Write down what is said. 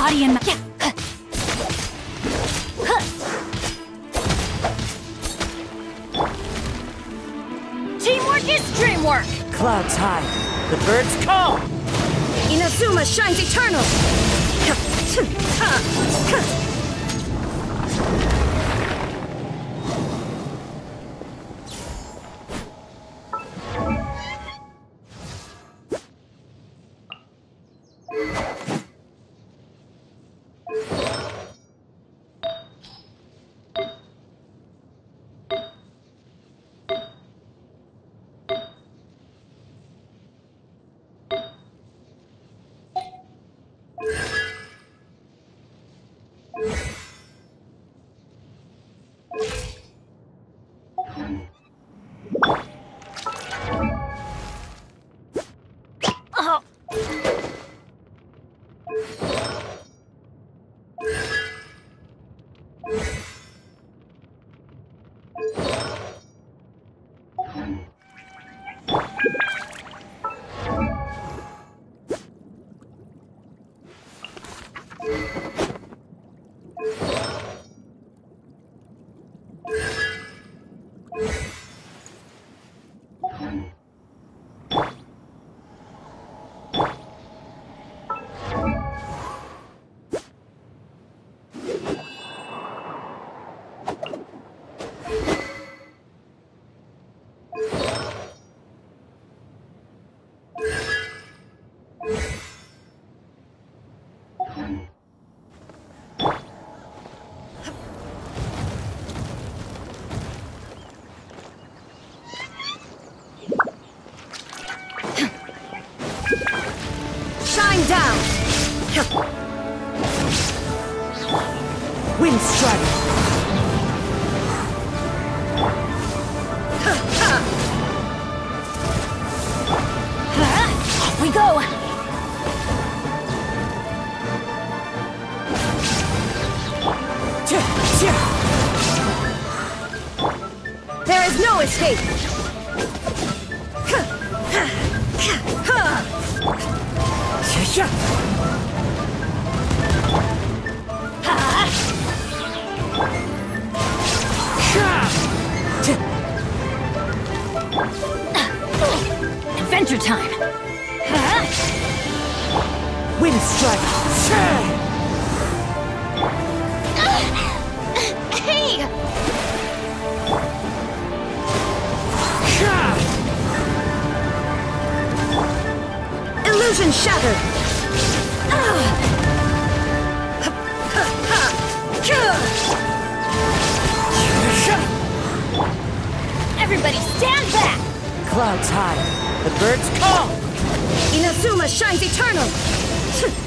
body and teamwork is dreamwork! Clouds high. The birds call! Inazuma shines eternal! Down! Wind strike! Off we go! There is no escape! Adventure time! Wind strike! Hey! Illusion shattered! Everybody stand back! Clouds high. The birds call! Inazuma shines eternal!